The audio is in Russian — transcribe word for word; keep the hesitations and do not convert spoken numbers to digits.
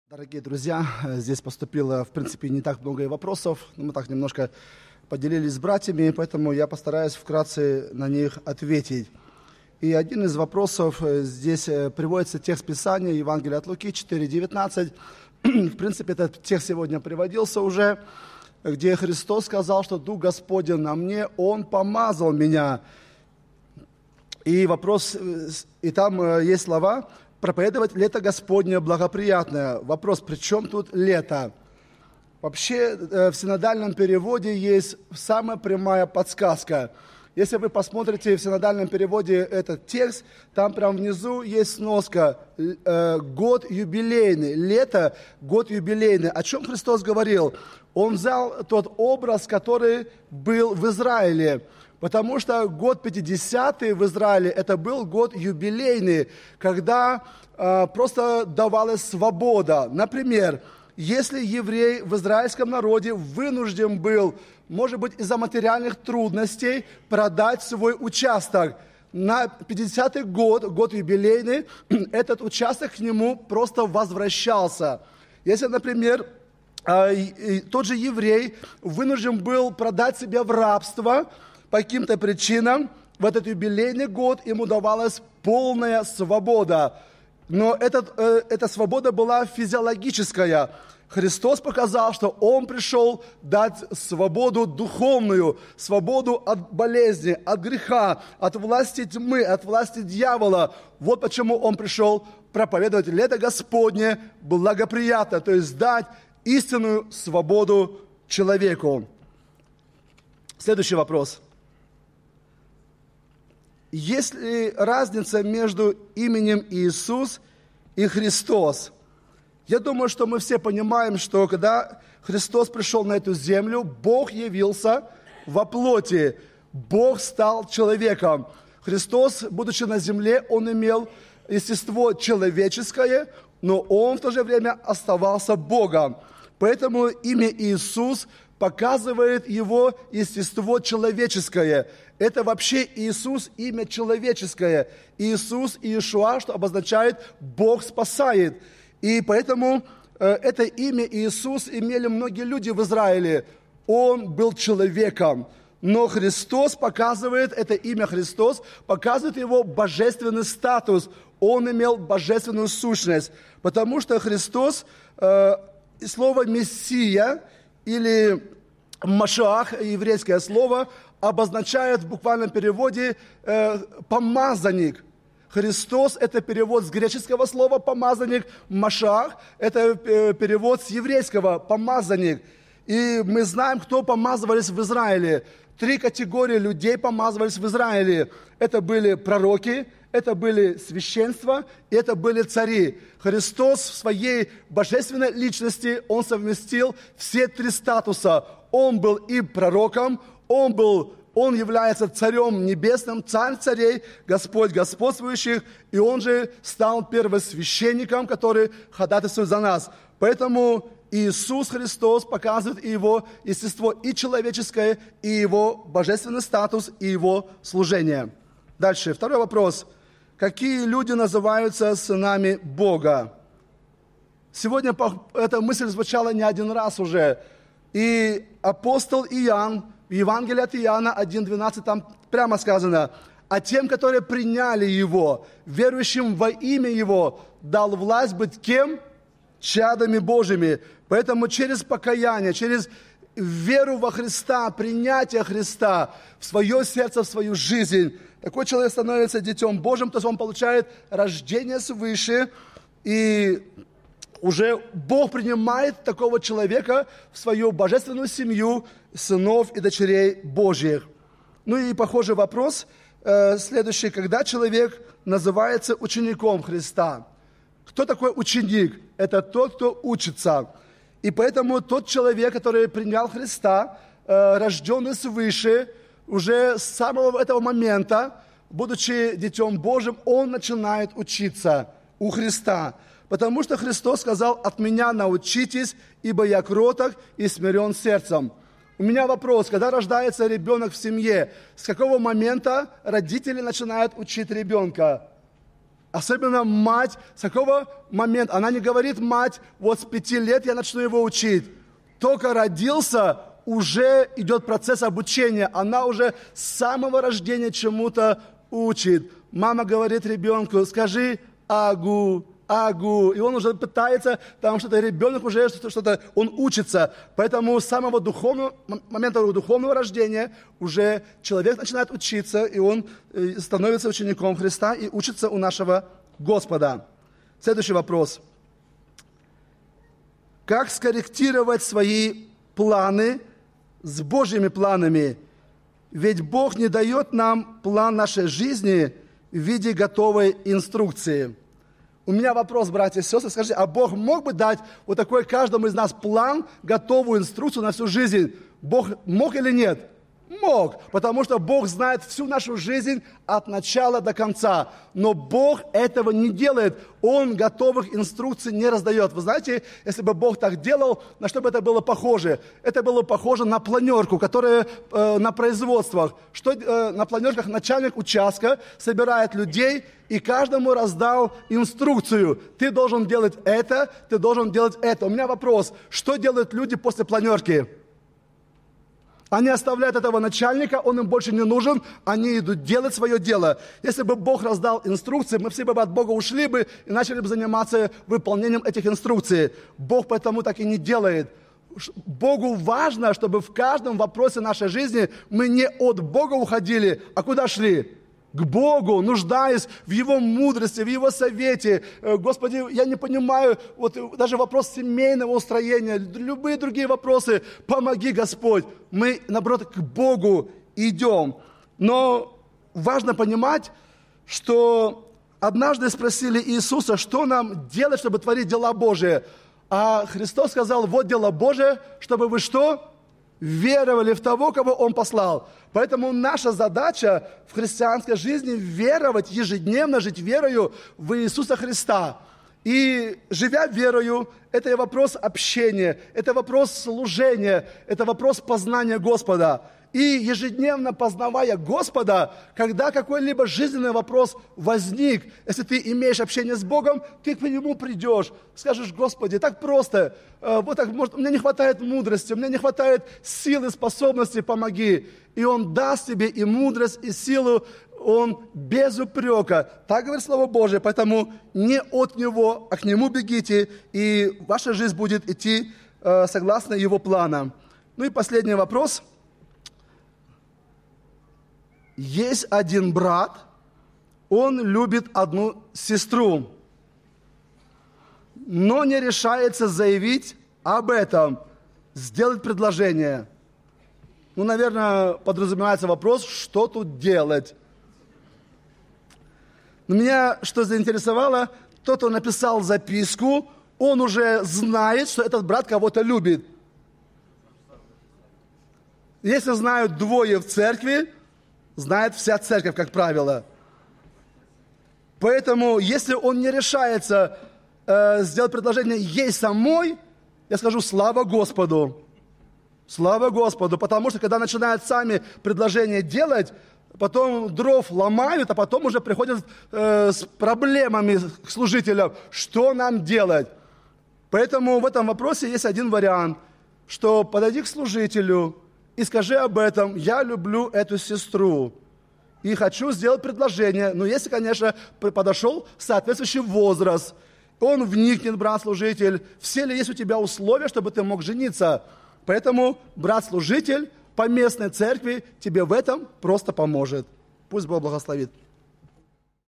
Дорогие друзья, здесь поступило, в принципе, не так много и вопросов. Мы так немножко поделились с братьями, поэтому я постараюсь вкратце на них ответить. И один из вопросов, здесь приводится текст Писания, Евангелие от Луки четыре девятнадцать. В принципе, этот текст сегодня приводился уже, где Христос сказал, что Дух Господень на мне, Он помазал меня. И вопрос, и там есть слова: проповедовать лето Господне благоприятное. Вопрос, при чем тут лето? Вообще в синодальном переводе есть самая прямая подсказка. Если вы посмотрите в синодальном переводе этот текст, там прям внизу есть сноска э, «Год юбилейный», «Лето», «Год юбилейный». О чем Христос говорил? Он взял тот образ, который был в Израиле. Потому что год пятидесятый в Израиле, это был год юбилейный, когда э, просто давалась свобода. Например, если еврей в израильском народе вынужден был, может быть, из-за материальных трудностей, продать свой участок, на пятидесятый год, год юбилейный, этот участок к нему просто возвращался. Если, например, э, тот же еврей вынужден был продать себя в рабство, по каким-то причинам в этот юбилейный год ему давалась полная свобода. Но этот, э, эта свобода была физиологическая. Христос показал, что Он пришел дать свободу духовную, свободу от болезни, от греха, от власти тьмы, от власти дьявола. Вот почему Он пришел проповедовать лето Господне благоприятно, то есть дать истинную свободу человеку. Следующий вопрос. Есть ли разница между именем Иисус и Христос? Я думаю, что мы все понимаем, что когда Христос пришел на эту землю, Бог явился во плоти, Бог стал человеком. Христос, будучи на земле, Он имел естество человеческое, но Он в то же время оставался Богом. Поэтому имя Иисус показывает Его естество человеческое. Это вообще Иисус, имя человеческое. Иисус, Иешуа, что обозначает «Бог спасает». И поэтому э, это имя Иисус имели многие люди в Израиле. Он был человеком. Но Христос показывает, это имя Христос, показывает Его божественный статус. Он имел божественную сущность. Потому что Христос, э, слово «Мессия» или «Машиах», еврейское слово, обозначает в буквальном переводе э, «помазанник». Христос – это перевод с греческого слова «помазанник», «Машиах» – это э, перевод с еврейского «помазанник». И мы знаем, кто помазывались в Израиле. Три категории людей помазывались в Израиле. Это были пророки, это были священства, и это были цари. Христос в своей божественной личности, Он совместил все три статуса. Он был и пророком, Он был, Он является царем небесным, царь царей, Господь господствующих, и Он же стал первосвященником, который ходатайствует за нас. Поэтому Иисус Христос показывает и Его естество и человеческое, и Его божественный статус, и Его служение. Дальше, второй вопрос. Какие люди называются сынами Бога? Сегодня эта мысль звучала не один раз уже. И апостол Иоанн, в Евангелии от Иоанна один двенадцать, там прямо сказано: «А тем, которые приняли Его, верующим во имя Его, дал власть быть кем? Чадами Божьими». Поэтому через покаяние, через веру во Христа, принятие Христа в свое сердце, в свою жизнь, такой человек становится детем Божьим, то есть он получает рождение свыше, и уже Бог принимает такого человека в свою божественную семью сынов и дочерей Божьих. Ну и похожий вопрос э, следующий. Когда человек называется учеником Христа? Кто такой ученик? Это тот, кто учится. И поэтому тот человек, который принял Христа, э, рожденный свыше, уже с самого этого момента, будучи детем Божьим, он начинает учиться у Христа. Потому что Христос сказал: «От меня научитесь, ибо я кроток и смирен сердцем». У меня вопрос: когда рождается ребенок в семье, с какого момента родители начинают учить ребенка? Особенно мать, с какого момента? Она не говорит, мать, вот с пяти лет я начну его учить. Только родился, уже идет процесс обучения. Она уже с самого рождения чему-то учит. Мама говорит ребенку, скажи агу, агу. И он уже пытается, потому что ребенок уже что-то, он учится. Поэтому с самого духовного, момента духовного рождения уже человек начинает учиться, и он становится учеником Христа и учится у нашего Господа. Следующий вопрос. Как скорректировать свои планы с Божьими планами? Ведь Бог не дает нам план нашей жизни в виде готовой инструкции. У меня вопрос, братья и сестры, скажите, а Бог мог бы дать вот такой каждому из нас план, готовую инструкцию на всю жизнь? Бог мог или нет? Мог, потому что Бог знает всю нашу жизнь от начала до конца. Но Бог этого не делает. Он готовых инструкций не раздает. Вы знаете, если бы Бог так делал, на что бы это было похоже? Это было похоже на планерку, которая э, на производствах. Что э, на планерках начальник участка собирает людей и каждому раздал инструкцию. Ты должен делать это, ты должен делать это. У меня вопрос, что делают люди после планерки? Они оставляют этого начальника, он им больше не нужен, они идут делать свое дело. Если бы Бог раздал инструкции, мы все бы от Бога ушли бы и начали бы заниматься выполнением этих инструкций. Бог поэтому так и не делает. Богу важно, чтобы в каждом вопросе нашей жизни мы не от Бога уходили, а куда шли? К Богу, нуждаясь в Его мудрости, в Его совете. Господи, я не понимаю, вот даже вопрос семейного устроения, любые другие вопросы, помоги, Господь. Мы, наоборот, к Богу идем. Но важно понимать, что однажды спросили Иисуса, что нам делать, чтобы творить дела Божии. А Христос сказал, вот дело Божие, чтобы вы что? Веровали в того, кого Он послал. Поэтому наша задача в христианской жизни веровать, ежедневно жить верою в Иисуса Христа. И живя верою, это вопрос общения, это вопрос служения, это вопрос познания Господа. И ежедневно познавая Господа, когда какой-либо жизненный вопрос возник, если ты имеешь общение с Богом, ты к Нему придешь, скажешь, Господи, так просто, вот так, может, у меня не хватает мудрости, у меня не хватает силы, способностей, помоги. И Он даст тебе и мудрость, и силу, Он без упрека. Так говорит Слово Божие, поэтому не от Него, а к Нему бегите, и ваша жизнь будет идти э, согласно Его планам. Ну и последний вопрос. Есть один брат, он любит одну сестру, но не решается заявить об этом, сделать предложение. Ну, наверное, подразумевается вопрос, что тут делать. Но меня что заинтересовало, тот, кто написал записку, он уже знает, что этот брат кого-то любит. Если знают двое в церкви, знает вся церковь, как правило. Поэтому, если он не решается э, сделать предложение ей самой, я скажу, слава Господу. Слава Господу, потому что, когда начинают сами предложения делать, потом дров ломают, а потом уже приходят э, с проблемами к служителям, что нам делать. Поэтому в этом вопросе есть один вариант, что подойди к служителю и скажи об этом, я люблю эту сестру и хочу сделать предложение. Но если, конечно, подошел соответствующий возраст, он вникнет, брат-служитель, все ли есть у тебя условия, чтобы ты мог жениться. Поэтому брат-служитель по местной церкви тебе в этом просто поможет. Пусть Бог благословит.